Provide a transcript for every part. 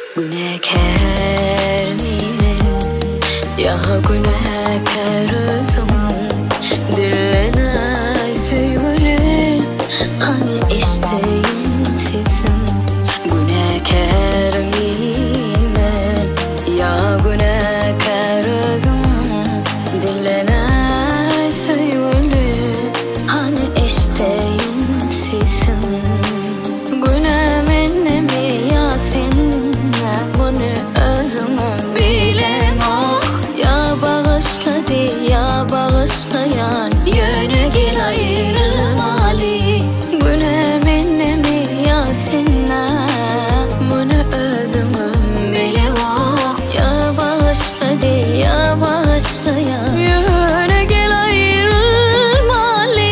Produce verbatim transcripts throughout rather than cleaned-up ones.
Günahkar mıyım ya günahkar özüm Dillene söyle hani isteyin sizin Günahkar mıyım ya günahkar özüm Dillene söyle hani isteyin sizin Günah benim ya senin bunu özümü bilen ok Ya bağışladı ya bağışlayan Yönü gel ayrılmalı Günah benim ya senin bunu özümü bilen ok Ya bağışladı ya bağışlayan Yönü gel ayrılmalı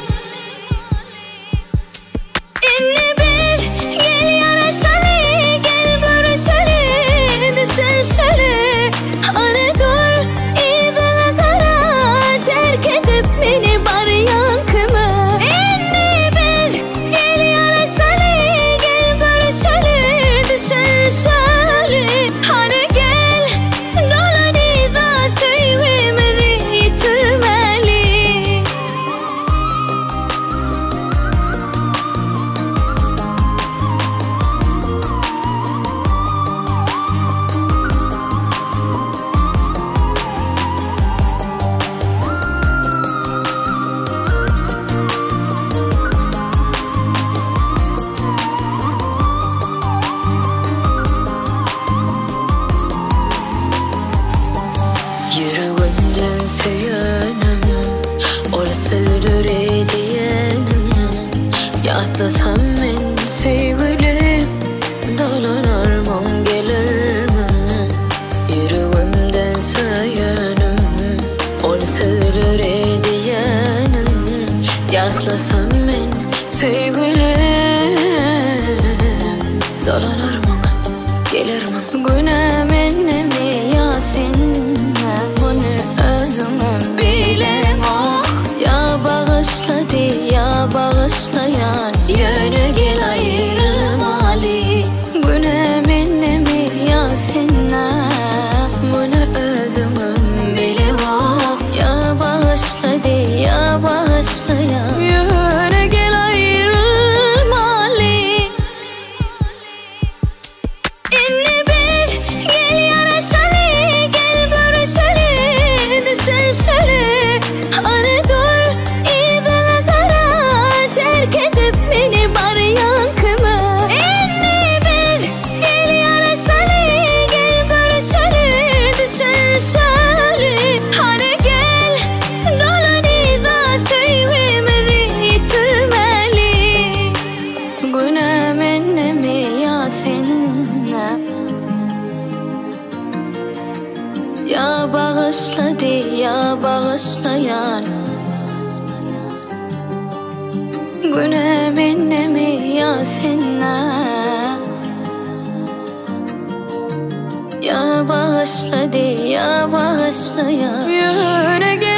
İnni bil gel yarışalı Gel görüşelim düşüşelim Hani dur idala kara Terk edip beni bari yankımı İnni bil gel yarışalı Gel görüşelim düşüşelim Hani gel dolan idal sevgimizi yitirmeli Yüreğimden söylenim Orası ölür diyenim Yatlasam ben sevgilim Dolanır mı gelir mi Yüreğimden söylenim Orası ölür diyenim Yatlasam ben sevgilim Dolanır mı gelir mi Günah benim ya senin bunu özümü bilen ok Ya bağışladı ya bağışlayan Yönü gel ayrılmalı Günah benim ya senin bunu özümü bilen ok Ya bağışladı ya bağışlayan Yönü gel ayrılmalı İnni bil gel yarışalı Gel görüşelim düşüşelim Hani dur idala kara Terk edip beni bari yankımı İnni bil gel yarışalı Gel görüşelim düşüşelim Hani gel dolan idal sevgimizi yitirmeli Günah benim ya senin Ya bağışladı ya bağışlayan Günah benim ya senin Ya bağışladı ya bağışlayan Yöne gel